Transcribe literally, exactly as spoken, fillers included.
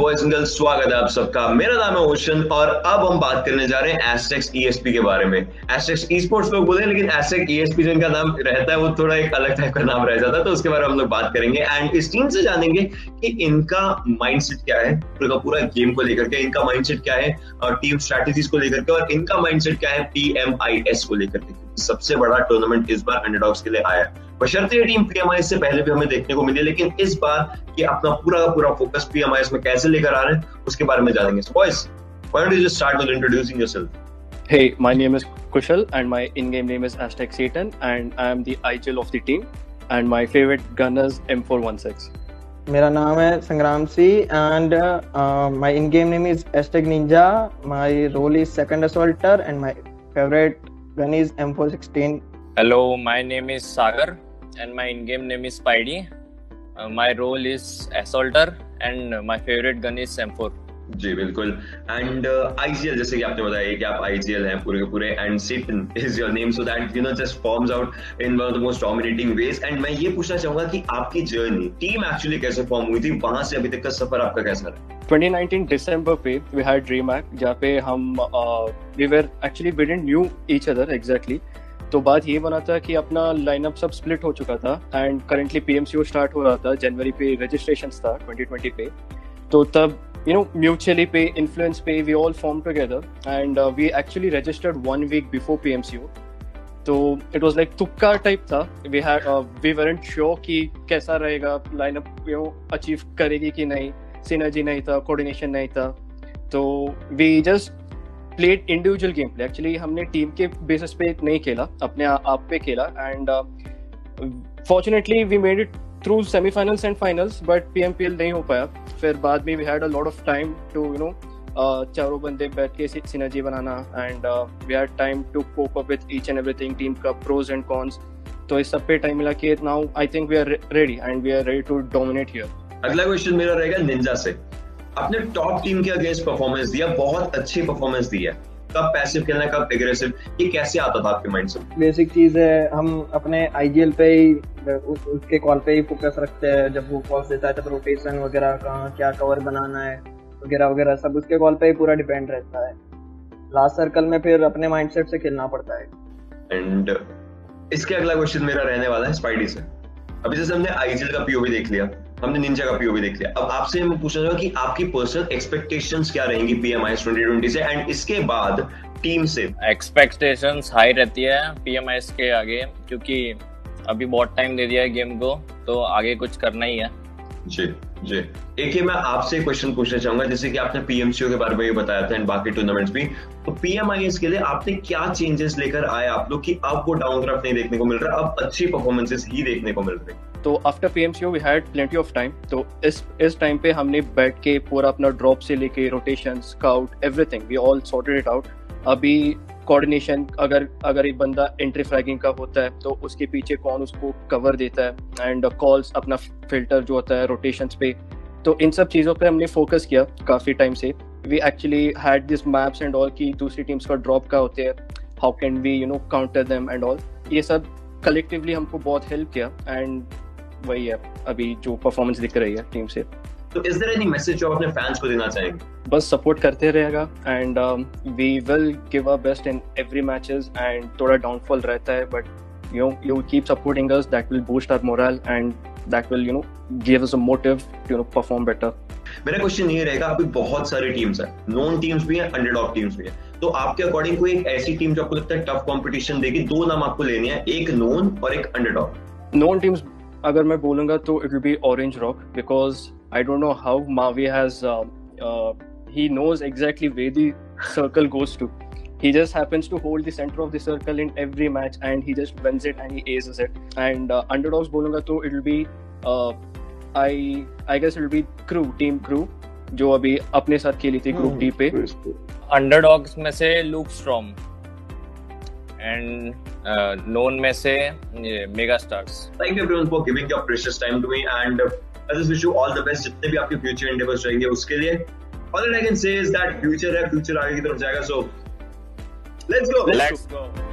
Boys and girls, स्वागत है आप सबका। मेरा नाम है ओशन और अब हम बात करने जा रहे हैं एस्टेक्स ईएसपी के बारे में। एस्टेक्स ई स्पोर्ट्स लोग बोलते हैं, लेकिन एस्टेक्स ईएसपी जिनका नाम रहता है वो थोड़ा एक अलग टाइप का नाम रह जाता है, तो उसके बारे में हम लोग बात करेंगे। एंड इस टीम से जानेंगे कि इनका माइंडसेट क्या है पूरा पूरा गेम को लेकर के, इनका माइंडसेट क्या है और टीम स्ट्रैटेजीज को लेकर के, और इनका माइंडसेट क्या है पीएमआईएस को लेकर के। सबसे बड़ा टूर्नामेंट इस बार अंडरडॉग्स के लिए आया है। बशर्ते ये टीम पीएमआईएस से पहले भी हमें देखने को मिली, लेकिन इस बार ये अपना पूरा का पूरा फोकस पीएमआईएस में कैसे लेकर आ रहे हैं उसके बारे में जानेंगे। So boys, why don't you just start with introducing yourself? Hey, my name is Kushal and my in-game name is Aztec Satan and I am the I G L of the team and my favorite gun is M four sixteen. मेरा नाम है संग्राम Singh and uh, my in-game name is Aztec Ninja. My role is second assaulter and my favorite gun is M four sixteen. Hello, my name is Sagar and my in-game name is Spidey. Uh, my role is assaulter and my favorite gun is M four. जी बिल्कुल। And IGL, जैसे कि आपने बताया कि आप IGL हैं पूरे के पूरे, and Satan is your name, so that you know just forms out in one of the most dominating ways. And मैं ये पूछना चाहूंगा कि आपकी जर्नी टीम एक्चुअली कैसे फॉर्म हुई थी, वहां से अभी तक का सफर आपका कैसा रहा? twenty nineteen दिसंबर पे we had DreamHack जहाँ पे हम uh, we were actually we didn't knew each other exactly. तो बात ये बना था कि अपना लाइनअप सब स्प्लिट हो चुका था एंड करेंटली पीएमसीओ स्टार्ट हो रहा था। जनवरी पे रजिस्ट्रेशन था twenty twenty पे, तो तब you know mutually पे influence पे we all formed together and uh, we actually registered one week before P M C O. तो it was like तुक्का टाइप था। we had uh, we weren't sure कि कैसा रहेगा लाइनअप you know अचीव करेगी कि नहीं, सिनर्जी नहीं था, कोऑर्डिनेशन नहीं था। तो we just played individual game play. Actually हमने टीम के बेसिस पे नहीं खेला, अपने आप पे खेला and fortunately we made it through semi-finals and finals, but P M P L नहीं हो पाया। फिर बाद में we had a lot of time to you know uh, चारों बंदे बैठ के सिनर्जी बनाना and uh, we had time to cope up with each and everything, team का pros and cons। तो इस सब पे टाइम मिला के now I think we are ready and we are ready to dominate here। अगला question मेरा रहेगा निंजा से। आपने टॉप टीम के अगेंस्ट परफॉर्मेंस दिया, बहुत अच्छी परफॉर्मेंस दी है। कब पैसिव खेलना, कब एग्रेसिव, ये कैसे आता था आपके माइंड से? बेसिक चीज है, हम अपने आईजीएल पे ही उस, उसके कॉल पे ही फोकस रखते हैं। जब वो कॉल देता है तब रोटेशन वगैरह, कहाँ क्या कवर बनाना है वगैरह वगैरह सब उसके कॉल पे ही पूरा डिपेंड रहता है। लास्ट सर्कल में फिर अपने माइंडसेट से खेलना पड़ता है। एंड इसके अगला क्वेश्चन मेरा रहने वाला है स्पाइडी से। अभी जैसे हमने आईजीएल का पीओवी देख लिया, हमने निंजा का पीओवी देख लिया, अब आपसे मैं पूछना चाहूंगा कि आपकी पर्सनल एक्सपेक्टेशंस क्या रहेंगी पीएमआईएस twenty twenty से एंड इसके बाद टीम से? एक्सपेक्टेशंस हाई रहती है पीएमआईएस के आगे, क्योंकि अभी बहुत टाइम दे दिया है गेम को, तो आगे कुछ करना ही है। जी जी। एक ही मैं आपसे क्वेश्चन पूछना चाहूंगा, जैसे कि आपने पीएमसीओ के बारे में भी बताया था एंड बाकी टूर्नामेंट्स भी, तो पीएमआईएस के लिए आपने क्या चेंजेस लेकर आए आप लोग कि अब वो डाउन ग्राफ नहीं देखने को मिल रहा, अब अच्छी परफॉर्मेंसेस ही देखने को मिल रही? तो after PMCO we had plenty of time. तो इस इस टाइम पे हमने बैठ के पूरा अपना ड्रॉप से लेके rotation, scout, everything we all sorted it out. अभी कोऑर्डिनेशन, अगर अगर एक बंदा एंट्री फ्रैगिंग का होता है तो उसके पीछे कौन उसको कवर देता है, एंड कॉल्स, अपना फिल्टर जो होता है रोटेशंस पे, तो इन सब चीज़ों पे हमने फोकस किया काफ़ी टाइम से। We actually had this maps and all की दूसरी टीम्स का ड्रॉप का होते हैं, how can we you know counter them and all, ये सब कलेक्टिवली हमको बहुत हेल्प किया एंड वही है अभी जो परफॉर्मेंस दिख रही है टीम से। तो इज देयर एनी मैसेज जो अपने फैंस को देना चाहेंगे? बस सपोर्ट करते रहेगा and we will give our best in every matches and थोड़ा डाउनफॉल रहता है, but you know you keep supporting us, that will boost our morale and that will you know give us a motive to no perform better. मेरा question ये रहेगा, अभी बहुत सारी teams है, नोन टीम्स भी है, अंडरडॉग टीम्स भी है, तो आपके अकॉर्डिंग कोई एक ऐसी टीम जो आपको लगता है टफ कंपटीशन देगी? दो नाम आपको लेने हैं, एक नोन और एक अंडरडॉग। नोन टीम्स अगर मैं बोलूंगा तो it will be orange rock, because I don't know how Mavi has uh, uh, he knows exactly where the circle goes to. He just happens to hold the center of the circle in every match and he just wins it and he aces it. And uh, underdogs बोलूंगा तो it will be uh, I I guess it will be crew, team crew जो अभी अपने साथ खेली थी group D पे। Underdogs में से लूक स्ट्रॉम एंड नोन में से mega stars. Thank you everyone for giving your precious time to me and uh, I just wish you all the best जितने भी आपके future endeavors रहेंगे उसके लिए। All that I can say is that future है, future आगे की तरफ जाएगा, so let's go. Let's go.